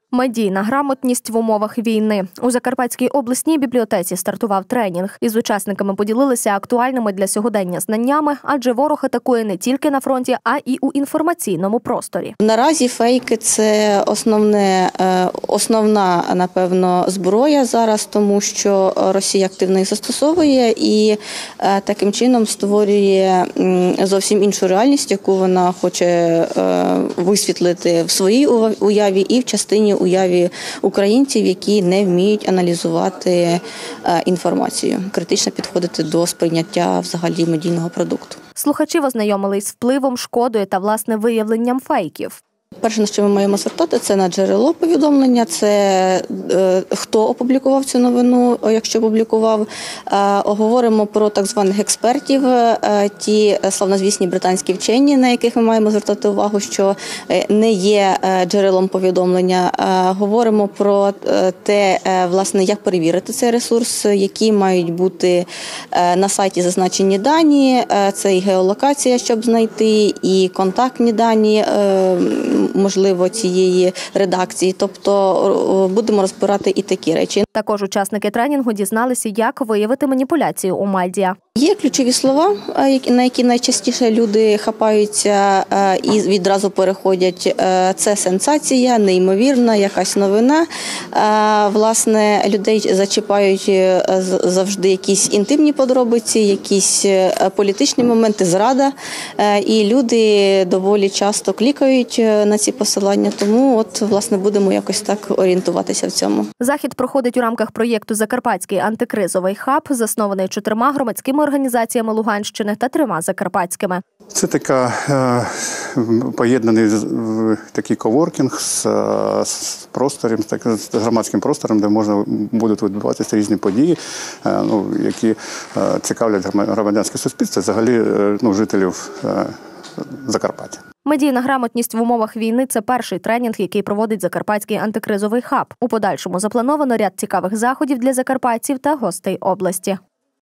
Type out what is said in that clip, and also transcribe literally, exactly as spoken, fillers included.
Медійна грамотність в умовах війни. У Закарпатській обласній бібліотеці стартував тренінг. Із учасниками поділилися актуальними для сьогодення знаннями, адже ворог атакує не тільки на фронті, а й у інформаційному просторі. Наразі фейки – це основне, основна, напевно, зброя зараз, тому що Росія активно їх застосовує і таким чином створює зовсім іншу реальність, яку вона хоче висвітлити в своїй уяві і в частині уяві українців, які не вміють аналізувати інформацію, критично підходити до сприйняття взагалі медійного продукту. Слухачі ознайомились з впливом, шкодою та, власне, виявленням фейків. Перше, на що ми маємо звертати, це на джерело повідомлення, це е, хто опублікував цю новину, якщо опублікував. Е, говоримо про так званих експертів, е, ті славнозвісні британські вчені, на яких ми маємо звертати увагу, що не є джерелом повідомлення. Е, говоримо про те, е, власне, як перевірити цей ресурс, які мають бути е, на сайті зазначені дані, е, це і геолокація, щоб знайти, і контактні дані, е, можливо, цієї редакції. Тобто будемо розбирати і такі речі. Також учасники тренінгу дізналися, як виявити маніпуляцію у медіа. Є ключові слова, на які найчастіше люди хапаються і відразу переходять. Це сенсація, неймовірна, якась новина. Власне, людей зачіпають завжди якісь інтимні подробиці, якісь політичні моменти, зрада. І люди доволі часто клікають на ці посилання, тому от, власне, будемо якось так орієнтуватися в цьому. Захід проходить у рамках проєкту «Закарпатський антикризовий хаб», заснований чотирма громадськими організаціями Луганщини та трьома закарпатськими. Це така е, поєднаний такий коворкінг з, з простором, так, з громадським простором, де можна будуть відбуватися різні події, е, ну, які е, цікавлять громадянське суспільство, взагалі е, ну, жителів е, Закарпаття. Медійна грамотність в умовах війни – це перший тренінг, який проводить Закарпатський антикризовий хаб. У подальшому заплановано ряд цікавих заходів для закарпатців та гостей області.